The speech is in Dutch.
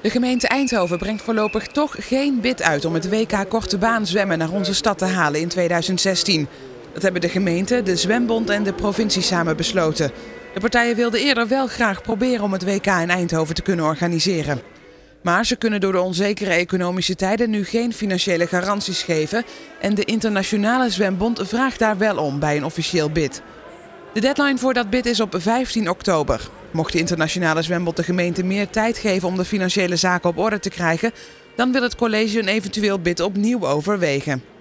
De gemeente Eindhoven brengt voorlopig toch geen bid uit om het WK Korte Baan zwemmen naar onze stad te halen in 2016. Dat hebben de gemeente, de Zwembond en de provincie samen besloten. De partijen wilden eerder wel graag proberen om het WK in Eindhoven te kunnen organiseren. Maar ze kunnen door de onzekere economische tijden nu geen financiële garanties geven en de Internationale Zwembond vraagt daar wel om bij een officieel bid. De deadline voor dat bid is op 15 oktober. Mocht de Internationale Zwembond de gemeente meer tijd geven om de financiële zaken op orde te krijgen, dan wil het college een eventueel bid opnieuw overwegen.